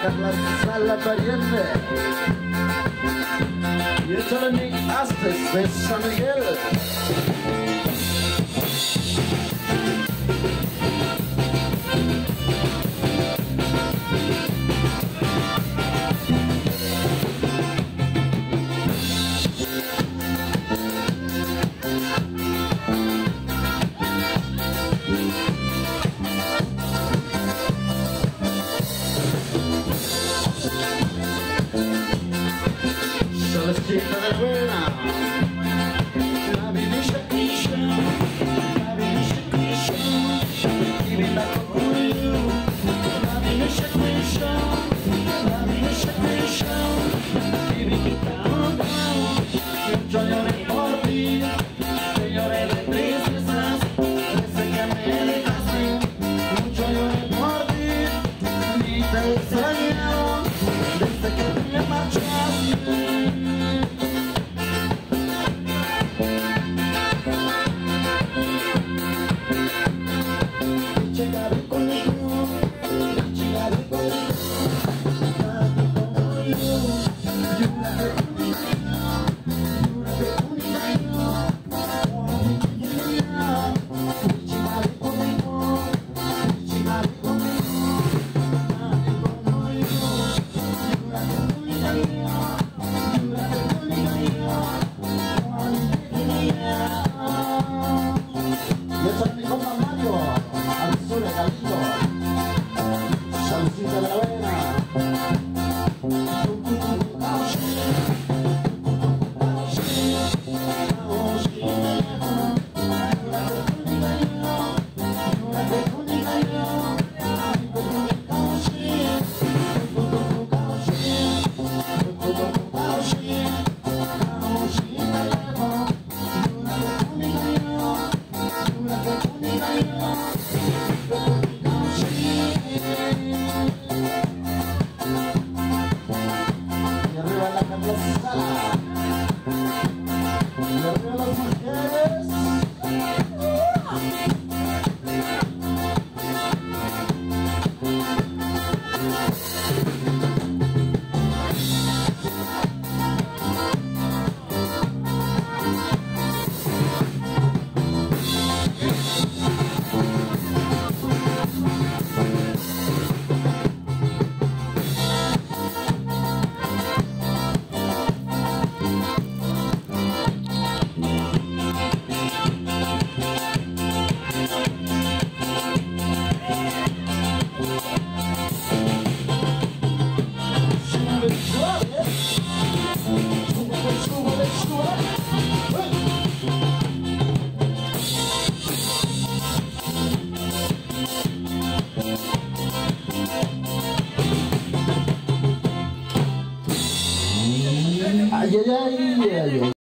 Carla la pariente. Y échale mi Astes de San Miguel. Celestina de buena, la vivisce clisce, la vivisce clisce, diventa cocuyo, la vivisce clisce, la vivisce clisce, diventa cocuyo, yo lloré por ti, yo lloré de tristezas, desde que me dejaste, mucho lloré por ti, ni te extrañaron, desde que te marchaste. Ay, ay, ay, ay, ay.